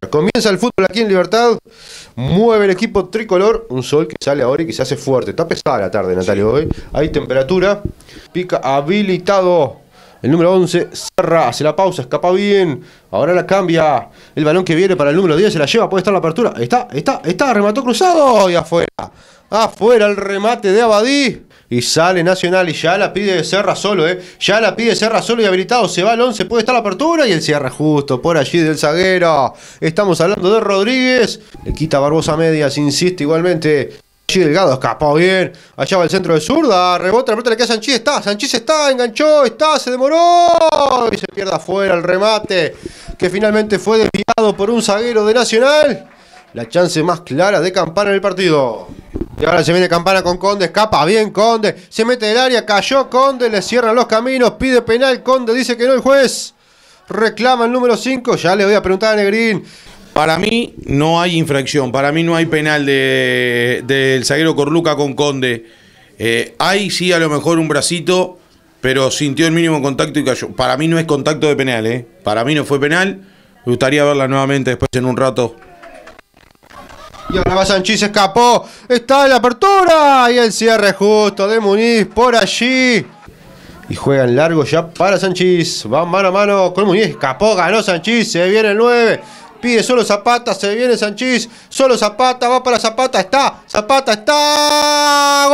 Comienza el fútbol aquí en Libertad. Mueve el equipo tricolor. Un sol que sale ahora y que se hace fuerte. Está pesada la tarde, Natalio, hoy. Hay temperatura. Pica habilitado el número 11. Serra hace la pausa, escapa bien. Ahora la cambia. El balón que viene para el número 10 se la lleva. Puede estar la apertura. Está. Remató cruzado. Y afuera. Afuera el remate de Abadí. Y sale Nacional y ya la pide Serra solo, Ya la pide Serra solo y habilitado. Se va el 11, puede estar la apertura y el cierre justo por allí del zaguero. Estamos hablando de Rodríguez. Le quita Barbosa medias, insiste igualmente. Allí Delgado escapó bien. Allá va el centro de zurda. Rebota, la pelota le queda a Sanchís. Sanchís está, enganchó, se demoró. Y se pierde afuera el remate. Que finalmente fue desviado por un zaguero de Nacional. La chance más clara de Campana en el partido. Y ahora se viene Campana con Conde, escapa bien Conde, se mete en el área, cayó Conde, le cierran los caminos, pide penal, Conde dice que no el juez, reclama el número 5, ya le voy a preguntar a Negrín. Para mí no hay infracción, para mí no hay penal del zaguero Corluca con Conde. Hay sí a lo mejor un bracito, pero sintió el mínimo contacto y cayó. Para mí no es contacto de penal, para mí no fue penal, me gustaría verla nuevamente después en un rato. Y ahora va Sanchís, escapó, está en la apertura y el cierre justo de Muniz por allí. Y juegan largo ya para Sanchís, va mano a mano con Muniz, escapó, ganó Sanchís, se viene el 9, pide solo Zapata, se viene Sanchís, solo Zapata, va para Zapata, Zapata está,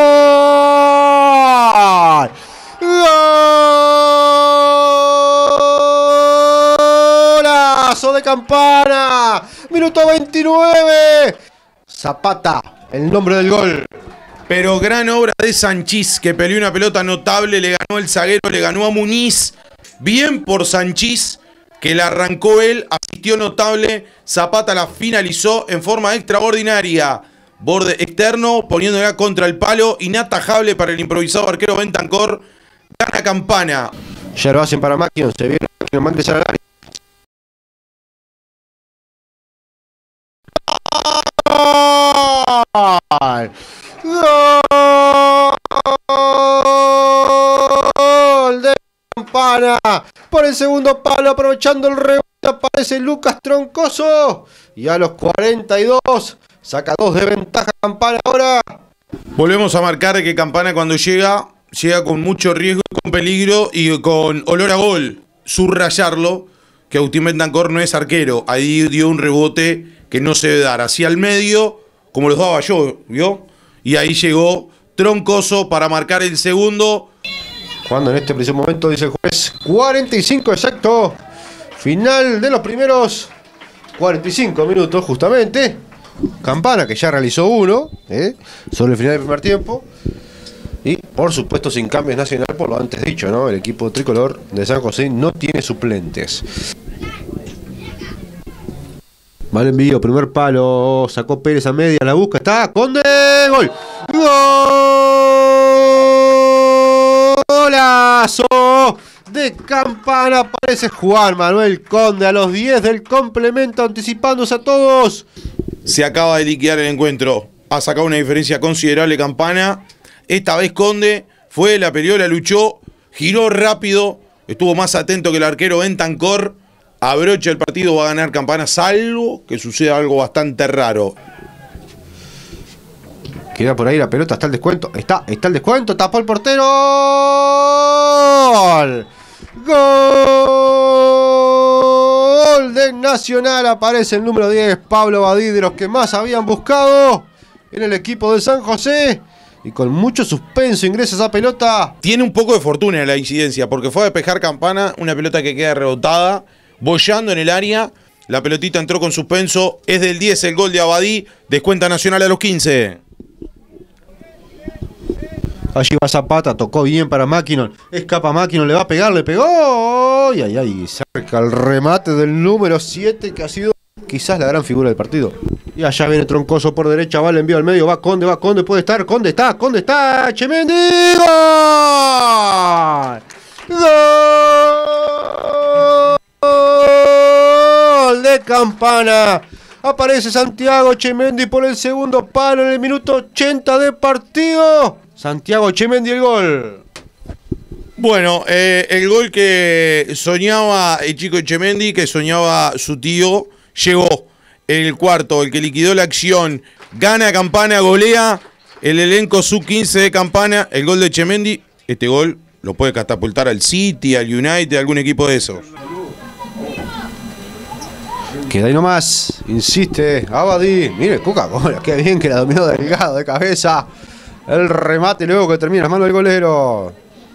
¡gol! ¡Golazo de Campana! Minuto 29. Zapata, el nombre del gol. Pero gran obra de Sanchís, que peleó una pelota notable, le ganó el zaguero, le ganó a Muniz. Bien por Sanchís, que la arrancó él, asistió notable. Zapata la finalizó en forma extraordinaria. Borde externo, poniéndola contra el palo. Inatajable para el improvisado arquero Bentancor. Gana Campana. Ya lo hacen para Maquion, se viene Maquion, va a ingresar al área. Gol de Campana por el segundo palo, aprovechando el rebote aparece Lucas Troncoso y a los 42 saca 2 de ventaja Campana. Ahora volvemos a marcar que Campana cuando llega con mucho riesgo, con peligro y con olor a gol. Subrayarlo, que Agustín Bentancor no es arquero, ahí dio un rebote que no se debe dar, hacia el medio como los daba yo, ¿vio? Y ahí llegó Troncoso para marcar el segundo. Cuando en este preciso momento, dice el juez, 45 exacto. Final de los primeros 45 minutos, justamente. Campana, que ya realizó uno, sobre el final del primer tiempo. Y, por supuesto, sin cambios Nacional, por lo antes dicho, ¿no? El equipo tricolor de San José no tiene suplentes. Mal envío, primer palo, sacó Pérez a media, la busca, está, Conde, gol. Golazo de Campana, aparece Juan Manuel Conde a los 10 del complemento, anticipándose a todos. Se acaba de liquidar el encuentro, ha sacado una diferencia considerable Campana. Esta vez Conde fue, la peleó, la luchó, giró rápido, estuvo más atento que el arquero Bentancor. Abrocha el partido, va a ganar Campana, salvo que suceda algo bastante raro. Queda por ahí la pelota, está el descuento. Está el descuento, tapó el portero. Gol de Nacional. Aparece el número 10, Pablo Abadí, de los que más habían buscado en el equipo de San José. Y con mucho suspenso ingresa esa pelota. Tiene un poco de fortuna en la incidencia, porque fue a despejar Campana, una pelota que queda rebotada, boyando en el área. La pelotita entró con suspenso. Es del 10 el gol de Abadí. Descuenta Nacional a los 15. Allí va Zapata, tocó bien para Maquinon. Escapa Maquinon, le va a pegar, le pegó. Y cerca el remate del número 7, que ha sido quizás la gran figura del partido. Y allá viene Troncoso por derecha, va el envío al medio, va Conde, puede estar, Conde está, Chemendi, gol de Campana. Aparece Santiago Chemendi por el segundo palo en el minuto 80 de partido. Santiago Chemendi el gol. Bueno, el gol que soñaba el chico Chemendi, que soñaba su tío, llegó. el cuarto, el que liquidó la acción. Gana Campana, golea el elenco sub-15 de Campana. El gol de Chemendi, este gol lo puede catapultar al City, al United, algún equipo de esos. Queda ahí nomás, insiste Abadí. Mire, Coca-Cola, qué bien que la dominó Delgado de cabeza. El remate luego que termina en las manos del golero.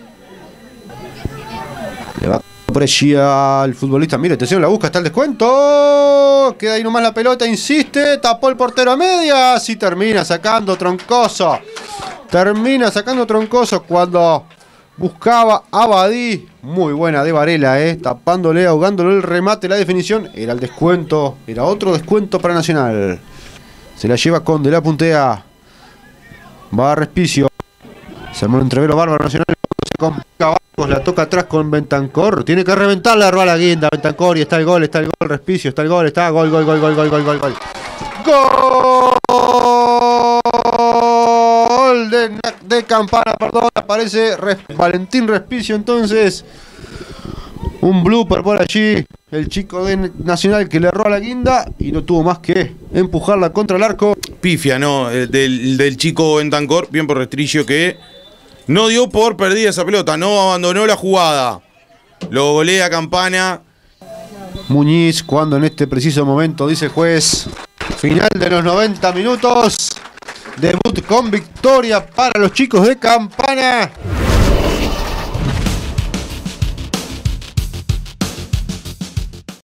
Le va por allí al futbolista. Mire, atención, la busca, está el descuento. Queda ahí nomás la pelota, insiste. Tapó el portero a medias y termina sacando Troncoso. Termina sacando Troncoso cuando buscaba Abadí. Muy buena de Varela, tapándole, ahogándole el remate, la definición. Era el descuento, era otro descuento para Nacional. Se la lleva Conde, la puntea. Va a Respicio. Se armó un entrevero bárbaro Nacional. Se complica Barcos, la toca atrás con Bentancor. Tiene que reventarla, roba la guinda. Bentancor y está el gol, Respicio, está el gol, está gol. Gol de Campana, perdón. Aparece Valentín Respicio entonces. Un blooper por allí. El chico de Nacional que le erró a la guinda y no tuvo más que empujarla contra el arco. Pifia, ¿no? Del chico Bentancor, bien por Restrillo, que no dio por perdida esa pelota, no abandonó la jugada. Lo golea Campana. Muñiz, cuando en este preciso momento, dice el juez, final de los 90 minutos. Debut con victoria para los chicos de Campana.